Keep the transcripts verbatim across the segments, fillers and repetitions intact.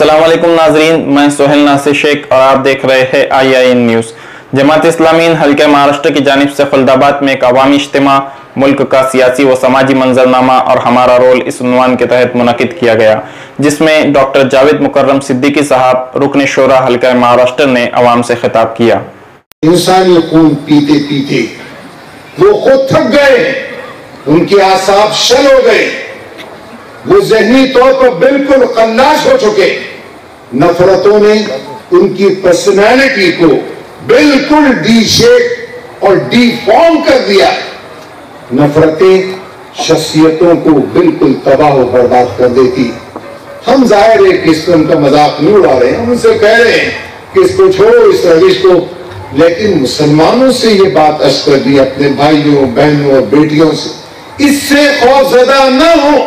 السلام علیکم ناظرین، میں سہیل ناصر شیخ اور آپ دیکھ رہے ہیں آئی آئی این نیوز۔ جماعت اسلامی حلقہ مہاراشٹر کی جانب سے خلد آباد میں ایک عوامی اجتماع ملک کا سیاسی و سماجی منظرنامہ اور ہمارا رول اس عنوان کے تحت منعقد کیا گیا، جس میں ڈاکٹر جاوید مکرم صدیقی صاحب رکن شورا حلقہ مہاراشٹر نے عوام سے خطاب کیا۔ انسانی خون پیتے پیتے وہ خود تھک گئے، ان کے اعصاب شل ہو گئے، وہ ذہنی طور پر بالکل خلاص ہو چکے۔ نفرتوں نے ان کی پرسنالٹی کو بالکل ڈی شیپ اور ڈی فارم کر دیا۔ نفرتیں شخصیتوں کو بالکل تباہ و برباد کر دیتی۔ ہم ظاہر ہے کہ اس کو ان کا مذاق نہیں اڑا رہے ہیں، ہم ان سے کہہ رہے ہیں کہ اس کو چھوڑو، اس روش کو، لیکن مسلمانوں سے یہ بات عرض کر دی، اپنے بھائیوں بہنوں اور بیٹیوں سے، اس سے خوف زدہ نہ ہو۔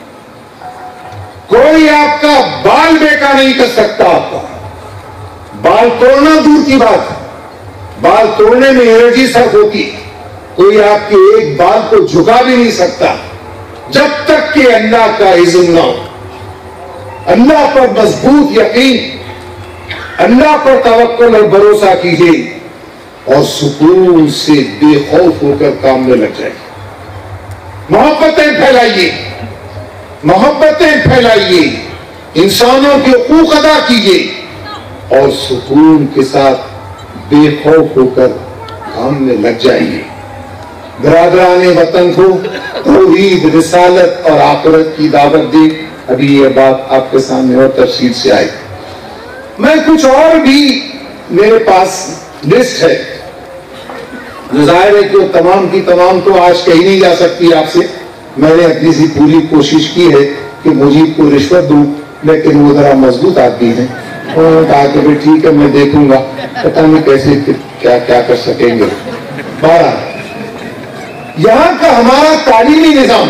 کوئی آپ کا بال بیکا نہیں کر سکتا، آپ کا بال توڑنا دور کی بات ہے، بال توڑنے میں انرجی صرف ہوتی، کوئی آپ کے ایک بال کو جھکا بھی نہیں سکتا جب تک کہ اللہ کا اذن نہ ہو۔ اللہ پر مضبوط یقین، اللہ پر توکل اور بھروسہ کیجیے اور سکون سے بے خوف ہو کر کام میں لگ جائیے۔ محبتیں پھیلائیے، محبتیں پھیلائیے، انسانوں کے حقوق ادا کیجیے اور سکون کے ساتھ بے خوف ہو کر کام میں لگ جائیے۔ برادران وطن کو توحید، رسالت اور آخرت کی دعوت دی۔ ابھی یہ بات آپ کے سامنے اور تفصیل سے آئی۔ میں کچھ اور بھی میرے پاس لسٹ ہے، جو ظاہر ہے کہ تمام کی تمام تو آج کہی نہیں جا سکتی آپ سے۔ میں نے اپنی سی پوری کوشش کی ہے کہ مجیب کو رشوت دوں، لیکن وہ ذرا مضبوط آدمی ہے، انہوں نے کہا کہ بھئی ٹھیک ہے میں دیکھوں گا، پتہ نہیں کیسے کیا کیا کر سکیں گے۔ بارہ یہاں کا ہمارا تعلیمی نظام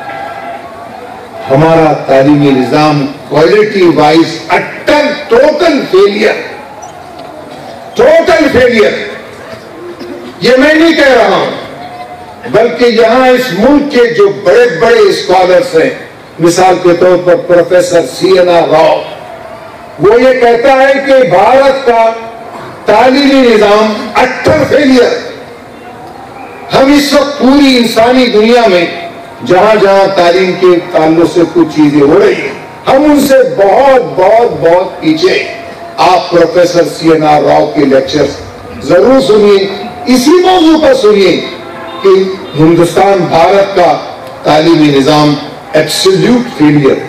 ہمارا تعلیمی نظام quality wise utter total failure, total failure. یہ میں نہیں کہہ رہا ہوں، بلکہ یہاں اس ملک کے جو بڑے بڑے اسکالرز ہیں، مثال کے طور پر professor C N R Rao, وہ یہ کہتا ہے کہ بھارت کا تعلیمی نظام اٹر فیلئر۔ ہم اس وقت پوری انسانی دنیا میں جہاں جہاں تعلیم کے تعلق سے کچھ چیزیں ہو رہی ہیں، ہم ان سے بہت بہت بہت پیچھے۔ آپ professor C N R Rao کے لیکچرز ضرور سنیے، اسی موضوع پر سنیے کہ ہندوستان بھارت کا تعلیمی نظام ایبسلیوٹ فیلئر۔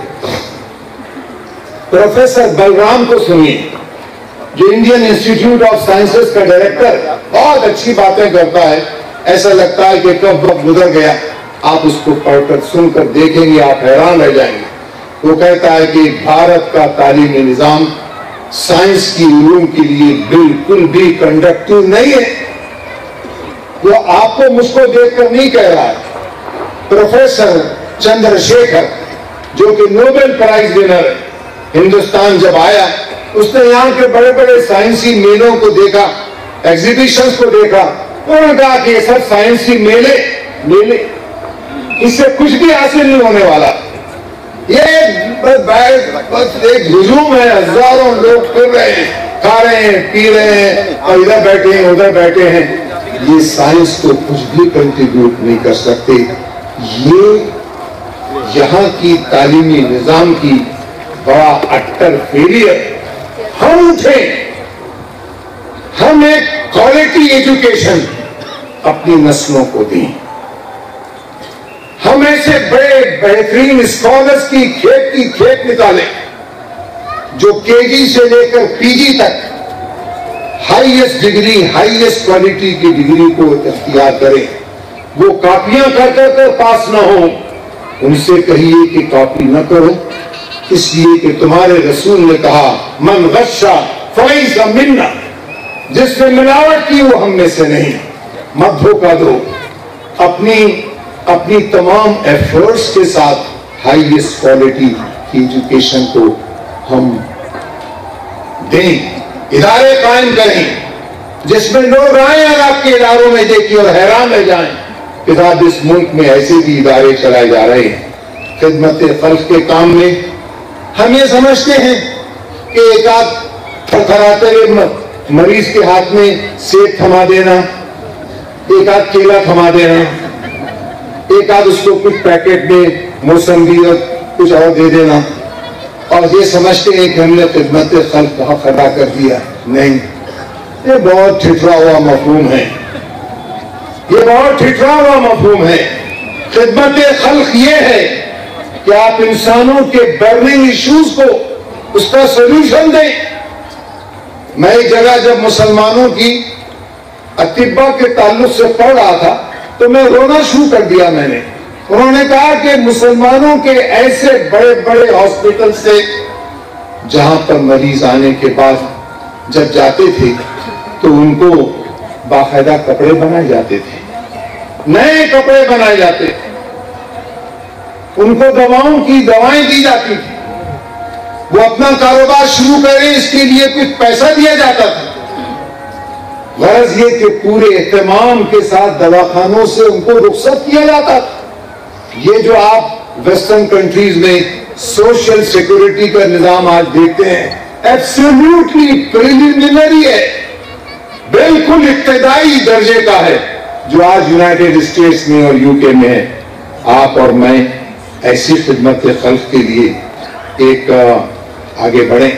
پروفیسر بلرام کو سنیے، جو انڈین انسٹیٹیوٹ آف سائنسز کا ڈائریکٹر، بہت اچھی باتیں کرتا ہے، ایسا لگتا ہے کہ کب وقت گزر گیا۔ آپ اس کو پڑھ کر سن کر دیکھیں گے، آپ حیران رہ جائیں گے۔ وہ کہتا ہے کہ بھارت کا تعلیمی نظام سائنس کی علوم کے لیے بالکل بھی کنڈکٹیو نہیں ہے۔ وہ آپ کو مجھ کو دیکھ کر نہیں کہہ رہا ہے۔ پروفیسر چندر شیکھر، جو کہ نوبل پرائز ونر ہے، ہندوستان جب آیا، اس نے یہاں کے بڑے بڑے سائنسی میلوں کو دیکھا، ایگزیبیشنز کو دیکھا، انہوں نے کہا کہ یہ سب سائنسی میلے میلے اس سے کچھ بھی حاصل نہیں ہونے والا، یہ بس ایک ہجوم ہے، ہزاروں لوگ پھر رہے ہیں، کھا رہے ہیں، پی رہے ہیں، اور ادھر بیٹھے ہیں ادھر بیٹھے ہیں، یہ سائنس کو کچھ بھی کنٹریبیوٹ نہیں کر سکتے۔ یہ یہاں کی تعلیمی نظام کی بڑا اٹر فیلئر۔ ہم اٹھیں، ہم ایک کوالٹی ایجوکیشن اپنی نسلوں کو دیں، ہم ایسے بڑے بہترین اسکالرز کی کھیت کی کھیت نکالیں جو کے جی سے لے کر پی جی تک ہائیسٹ ڈگری، ہائیسٹ کوالٹی کی ڈگری کو اختیار کریں۔ وہ کاپیاں کر کر کر پاس نہ ہوں، ان سے کہیے کہ کاپی نہ کرو، اس لیے کہ تمہارے رسول نے کہا من غشا فلیس منا، جس نے ملاوٹ کی وہ ہم میں سے نہیں۔ مت دھوکہ دو، اپنی اپنی تمام ایفرٹس کے ساتھ ہائیسٹ کوالٹی کی ایجوکیشن کو ہم دیں، ادارے قائم کریں جس میں لوگ آئیں اور آپ کے اداروں میں دیکھیں اور حیران رہ جائیں کہ صاحب اس ملک میں ایسے بھی ادارے چلائے جا رہے ہیں۔ خدمت خلق کے کام میں ہم یہ سمجھتے ہیں کہ ایک آدھ تھرتھراتے ہوئے مریض کے ہاتھ میں سیب تھما دینا، ایک آدھ کیلا تھما دینا، ایک آدھ اس کو کچھ پیکٹ میں موسمبی اور کچھ اور دے دینا، اور یہ سمجھتے ہیں کہ ہم نے خدمت خلق بہت ادا کر دیا. نہیں، یہ بہت ٹھٹرا ہوا مفہوم ہے، یہ بہت ٹھٹرا ہوا مفہوم ہے. خدمت خلق یہ ہے کہ آپ انسانوں کے برننگ ایشوز کو اس کا سولوشن دیں. میں ایک جگہ جب مسلمانوں کی اطباء کے تعلق سے پڑھ رہا تھا تو میں رونا شروع کر دیا. میں نے انہوں نے کہا کہ مسلمانوں کے ایسے بڑے بڑے ہاسپٹل سے جہاں پر مریض آنے کے بعد جب جاتے تھے تو ان کو باقاعدہ کپڑے بنائے جاتے تھے، نئے کپڑے بنائے جاتے تھے، ان کو دواؤں کی دوائیں دی جاتی تھی، وہ اپنا کاروبار شروع کریں اس کے لیے کچھ پیسہ دیا جاتا تھا. غرض یہ کہ پورے اہتمام کے ساتھ دواخانوں سے ان کو رخصت کیا جاتا تھا. یہ جو آپ ویسٹرن کنٹریز میں سوشل سیکورٹی کا نظام آج دیکھتے ہیں، ایبسولوٹلی پریلیمنری ہے، بالکل ابتدائی درجے کا ہے، جو آج یونائٹڈ اسٹیٹس میں اور یو کے میں ہے. آپ اور میں ایسی خدمت خلق کے لیے ایک آگے بڑھیں.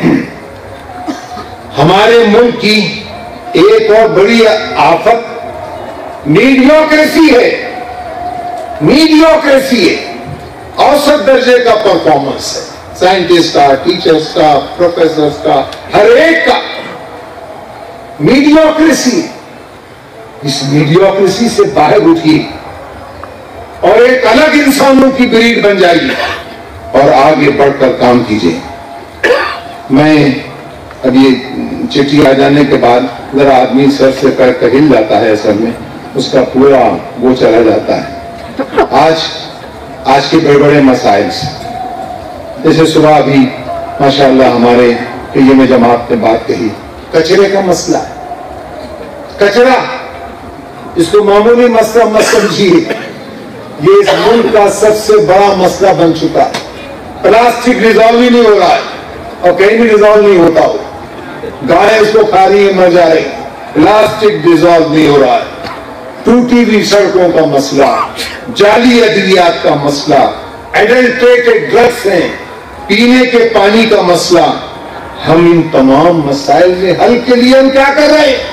ہمارے ملک کی ایک اور بڑی آفت میڈیوکریسی ہے، میڈیوکریسی ہے، اوسط درجے کا پرفارمنس ہے، سائنٹسٹ کا، ٹیچرز کا، پروفیسرز کا، ہر ایک کا میڈیوکریسی. اس میڈیوکریسی سے باہر اٹھیے اور ایک الگ انسانوں کی بریڈ بن جائیے اور آگے بڑھ کر کام کیجیے. میں اب یہ چٹھی آ جانے کے بعد ذرا آدمی سر سے پیر کا ہل جاتا ہے، اصل میں اس کا پورا وہ چلا جاتا ہے. آج آج کے بڑے بڑے مسائل سے، جیسے صبح ابھی ماشاءاللہ ہمارے یہ میں جماعت نے بات کہی، کچرے کا مسئلہ ہے. کچرا اس کو معمولی مسئلہ مت سمجھیے، یہ اس ملک کا سب سے بڑا مسئلہ بن چکا ہے. پلاسٹک ریزالو ہی نہیں ہو رہا ہے اور کہیں بھی ریزالو نہیں ہوتا ہو. گائے اس کو کھا رہی ہیں، مر جا رہی. پلاسٹک ریزالو نہیں ہو رہا ہے. ٹوٹی ہوئی سڑکوں کا مسئلہ، جعلی ادویات کا مسئلہ، ایڈلٹریٹڈ ڈرگس ہیں، پینے کے پانی کا مسئلہ. ہم ان تمام مسائل میں حل کے لیے ہم کیا کر رہے ہیں؟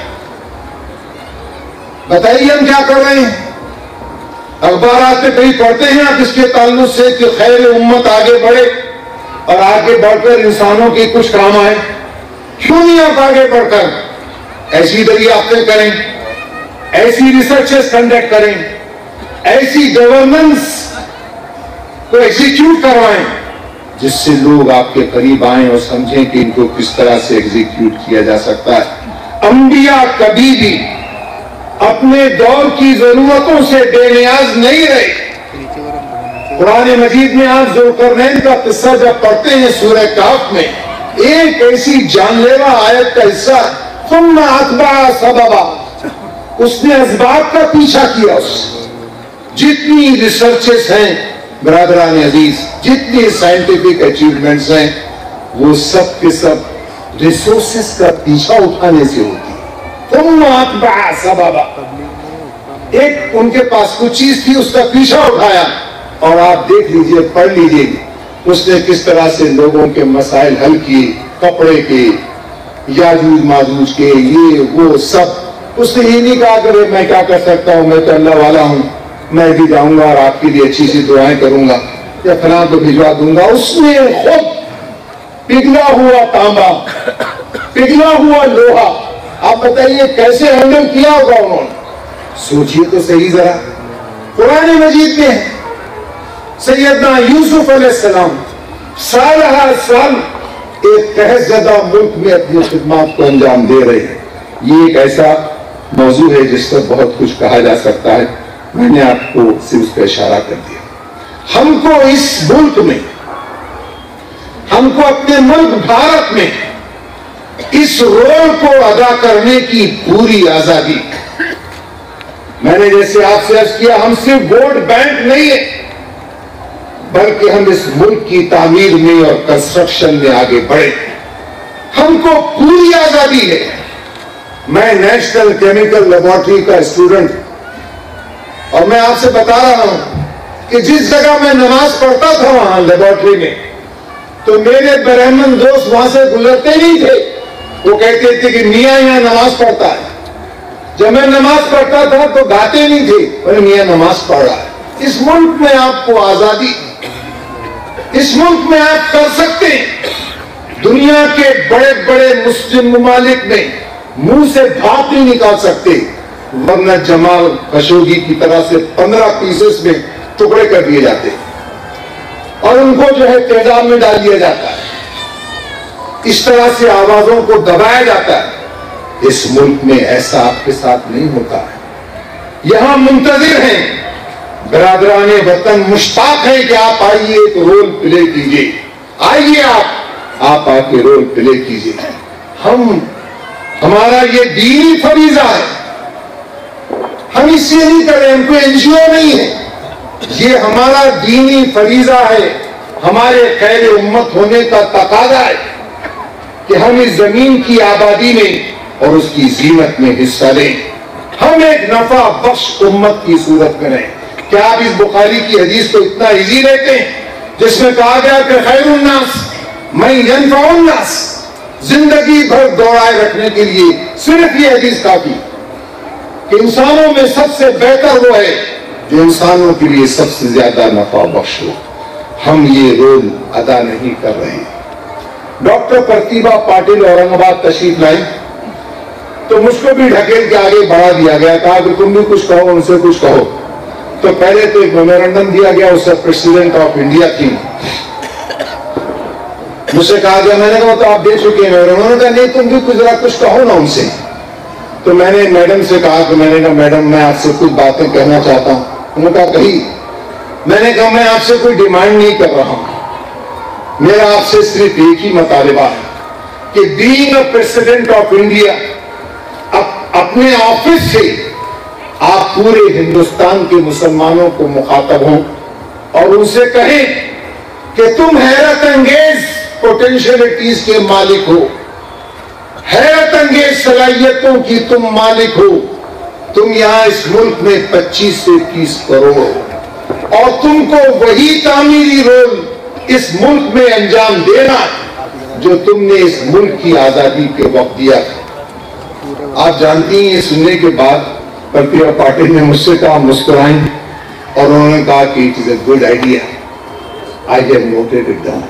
بتائیے ہم کیا کر رہے ہیں؟ اخبارات میں کہیں پڑھتے ہیں آپ اس کے تعلق سے کہ خیر امت آگے بڑھے اور آگے بڑھ کر انسانوں کی کچھ کام آئے؟ کیوں نہیں آپ آگے بڑھ کر ایسی دریافتیں کریں، ایسی ریسرچز کنڈکٹ کریں، ایسی گورننس کو ایگزیکیوٹ کروائیں جس سے لوگ آپ کے قریب آئیں اور سمجھیں کہ ان کو کس طرح سے ایگزیکیوٹ کیا جا سکتا ہے. انبیاء کبھی بھی اپنے دور کی ضرورتوں سے بے نیاز نہیں رہے. قرآن مجید میں آپ ذوالقرنین کا قصہ جب پڑھتے ہیں سورہ کہف میں، ایک ایسی جان لیوا آیت کا حصہ، ثم اتبع سببا، اس نے اسباب کا پیچھا کیا. اس جتنی ریسرچز ہیں برادران عزیز، جتنی سائنٹیفک اچیومنٹس ہیں، وہ سب کے سب ریسورسز کا پیچھا اٹھانے سے ہوتی. ثم اتبع سببا، ایک ان کے پاس کچھ چیز تھی، اس کا پیچھا اٹھایا. اور آپ دیکھ لیجئے، پڑھ لیجئے اس نے کس طرح سے لوگوں کے مسائل حل کیے، کپڑے کے، یاجوج ماجوج کے، یہ وہ سب. اس نے یہ نہیں کہا کہ میں کیا کر سکتا ہوں، میں تو اللہ والا ہوں، میں بھی جاؤں گا اور آپ کے لیے اچھی سی دعائیں کروں گا یا فلاں کو بھجوا دوں گا. اس نے خود پگھلا ہوا تانبا، پگھلا ہوا لوہا، آپ بتائیے کیسے ہینڈل کیا ہوگا انہوں نے؟ سوچئے تو صحیح ذرا. قرآن مجید میں ہے سیدنا یوسف علیہ السلام سالہ سال ایک تہذب زدہ ملک میں اپنی خدمات کو انجام دے رہے ہیں. یہ ایک ایسا موضوع ہے جس پر بہت کچھ کہا جا سکتا ہے، میں نے آپ کو صرف اس پہ اشارہ کر دیا. ہم کو اس ملک میں، ہم کو اپنے ملک بھارت میں اس رول کو ادا کرنے کی پوری آزادی. میں نے جیسے آپ سے عرض کیا، ہم صرف ووٹ بینک نہیں ہے، بلکہ ہم اس ملک کی تعمیر میں اور کنسٹرکشن میں آگے بڑھے. ہم کو پوری آزادی ہے. میں نیشنل کیمیکل لیبارٹری کا اسٹوڈنٹ اور میں آپ سے بتا رہا ہوں کہ جس جگہ میں نماز پڑھتا تھا وہاں لیبارٹری میں تو میرے برہمن دوست وہاں سے گزرتے نہیں تھے. وہ کہتے تھے کہ میاں یہاں نماز پڑھتا ہے. جب میں نماز پڑھتا تھا تو گاتے نہیں تھے اور میاں نماز پڑھ رہا ہے. اس ملک میں آپ کو آزادی, اس ملک میں آپ کر سکتے ہیں. دنیا کے بڑے بڑے مسلم ممالک میں منہ سے بھاپ نہیں نکال سکتے, ورنہ جمال خشوگی کی طرح سے پندرہ پیسز میں ٹکڑے کر دیے جاتے اور ان کو جو ہے تیزاب میں ڈال دیا جاتا ہے. اس طرح سے آوازوں کو دبایا جاتا ہے. اس ملک میں ایسا آپ کے ساتھ نہیں ہوتا ہے. یہاں منتظر ہیں, برادران وطن مشتاق ہیں کہ آپ آئیے تو رول پلے کیجیے. آئیے آپ آپ آ کے رول پلے کیجیے. ہم ہمارا یہ دینی فریضہ ہے. ہم اس سے نہیں کر رہے, ہم کوئی این جی او نہیں ہے. یہ ہمارا دینی فریضہ ہے. ہمارے خیر امت ہونے کا تقاضا ہے کہ ہم اس زمین کی آبادی میں اور اس کی زینت میں حصہ لیں. ہم ایک نفع بخش امت کی صورت میں رہیں. کیا آپ اس بخاری کی حدیث کو اتنا ایزی لیتے ہیں جس میں کہا گیا کہ خیر الناس من ینفع الناس, زندگی بھر دوڑائے رکھنے کے لیے صرف یہ حدیث کافی کہ انسانوں میں سب سے بہتر وہ ہے جو انسانوں کے لیے سب سے زیادہ نفع بخش ہو. ہم یہ رول ادا نہیں کر رہے. ڈاکٹر پرتیبھا پاٹل اورنگ آباد تشریف لائیں تو مجھ کو بھی ڈھکیل کے آگے بڑھا دیا گیا, کہا کہ تم بھی کچھ کہو, ان سے کچھ کہو. تو پہلے تو ایک میمورنڈم دیا گیا, اس سے پریزیڈنٹ آف انڈیا تھی. مجھ سے کہا گیا, میں نے کہا تو آپ دے چکے ہیں. انہوں نے کہا نہیں تم بھی کچھ ذرا کچھ کہو نا ان سے. تو میں نے میڈم سے کہا کہ میں نے کہا میڈم میں آپ سے کچھ باتیں کہنا چاہتا ہوں. انہوں نے کہا کہی. میں نے کہا میں آپ سے کوئی ڈیمانڈ نہیں کر رہا ہوں, میرا آپ سے صرف ایک ہی مطالبہ ہے کہ being a president of India اپنے آفس سے آپ پورے ہندوستان کے مسلمانوں کو مخاطب ہوں اور ان سے کہیں کہ تم حیرت انگیز پوٹینشیلٹیز کے مالک ہو, حیرت انگیز صلاحیتوں کی تم مالک ہو. تم یہاں اس ملک میں پچیس سے تیس کروڑ ہو اور تم کو وہی تعمیری رول اس ملک میں انجام دینا جو تم نے اس ملک کی آزادی کے وقت دیا تھا. آپ جانتی ہیں یہ سننے کے بعد پرتیبھا پاٹل نے مجھ سے کہا, مسکرائیں اور انہوں نے کہا کہ it is a good idea, I have noted it down.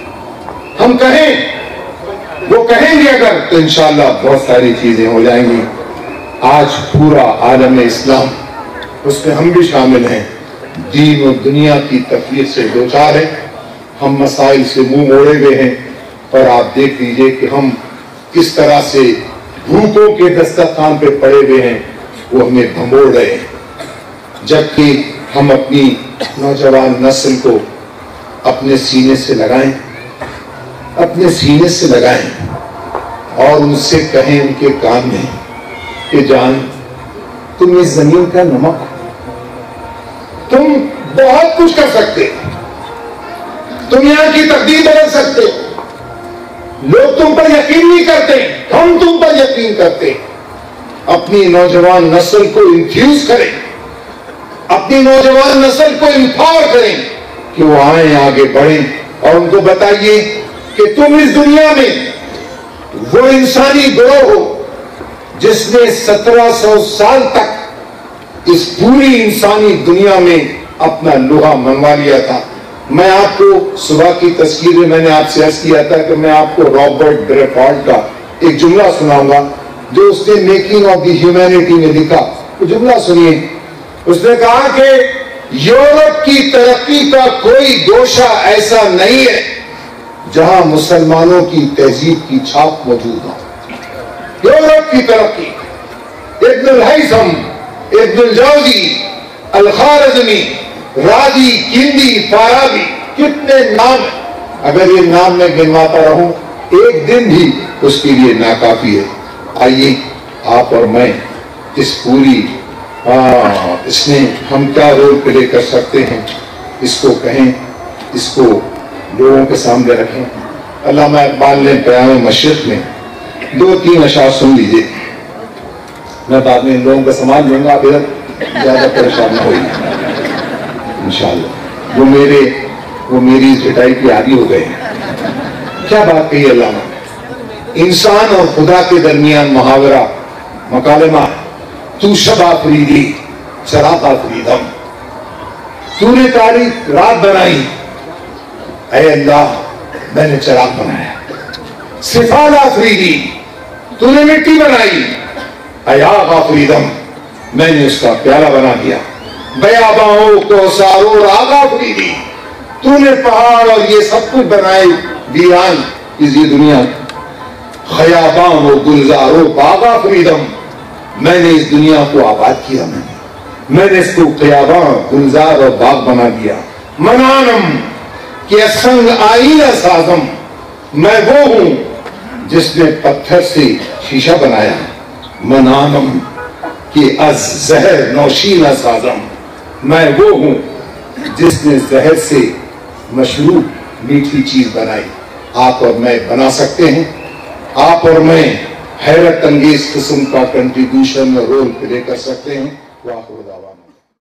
ہم کہیں, وہ کہیں گے اگر تو انشاءاللہ بہت ساری چیزیں ہو جائیں گی. آج پورا عالم اسلام, اس میں ہم بھی شامل ہیں, دین و دنیا کی تفریق سے دوچار ہے. ہم مسائل سے منہ موڑے ہوئے ہیں اور آپ دیکھ لیجئے کہ ہم کس طرح سے بھوکوں کے دسترخوان پہ پڑے ہوئے ہیں, وہ ہمیں بھموڑ رہے ہیں. جبکہ ہم اپنی نوجوان نسل کو اپنے سینے سے لگائیں, اپنے سینے سے لگائیں اور ان سے کہیں ان کے کان میں کہ جان تم اس زمین کا نمک ہو, تم بہت کچھ کر سکتے, تم یہاں کی تقدیر بدل سکتے. لوگ تم پر یقین نہیں کرتے, ہم تم پر یقین کرتے. اپنی نوجوان نسل کو انفیوز کریں, اپنی نوجوان نسل کو امپاور کریں کہ وہ آئیں, آگے بڑھیں اور ان کو بتائیے کہ تم اس دنیا میں وہ انسانی گروہ ہو جس نے سترہ سو سال تک اس پوری انسانی دنیا میں اپنا لوہا منوا لیا تھا. میں آپ کو صبح کی تذکیر میں میں نے آپ سے عرض کیا تھا کہ میں آپ کو رابرٹ گریفالڈ کا ایک جملہ سناؤں گا جو اس نے میکنگ آف دی ہیومینٹی میں لکھا. وہ جملہ سنیے. اس نے کہا کہ یورپ کی ترقی کا کوئی گوشہ ایسا نہیں ہے جہاں مسلمانوں کی تہذیب کی چھاپ موجود ہو. یورپ کی ترقی, ابن الہیثم, ابن الجوزی, الخوارزمی, رازی, کندی, فارابی, کتنے نام ہیں. اگر یہ نام میں گنواتا رہوں ایک دن بھی اس کے لیے ناکافی ہے. آئیے آپ اور میں اس پوری ہاں اس نے ہم کیا رول پلے کر سکتے ہیں اس کو کہیں, اس کو لوگوں کے سامنے رکھیں. علامہ اقبال نے پیام مشرق میں دو تین اشعار سن لیجیے. میں بعد میں ان لوگوں کا سامان لوں گا, آپ ادھر زیادہ پریشان نہ ہوئیے انشاءاللہ. وہ میرے وہ میری اس پٹائی کی عادی ہو گئے ہیں. کیا بات کہی علامہ نے. انسان اور خدا کے درمیان محاورہ مکالمہ. تو شب آفریدی چراغ آفریدم, تو نے تاریخ رات بنائی, اے اللہ میں نے چراغ بنایا. صفات آفریدی, تو نے مٹی بنائی, اے آگ آفریدم میں نے اس کا پیالہ بنا دیا. بیاباں کو سارو آگ آفریدی, تو نے پہاڑ اور یہ سب کچھ بنائے ویران اس یہ دنیا. خیاباں و گلزار و باغ آفریدم میں نے اس دنیا کو آباد کیا. میں نے میں نے اس کو خیاباں گلزار اور باغ بنا دیا. منانم کہ سنگ آئینہ سازم میں وہ ہوں جس نے پتھر سے شیشہ بنایا. منانم کہ از زہر نوشینہ سازم میں وہ ہوں جس نے زہر سے مشروب میٹھی چیز بنائی. آپ اور میں بنا سکتے ہیں. آپ اور میں حیرت انگیز قسم کا کنٹریبیوشن اور رول پلے کر سکتے ہیں. وآخر دعوانا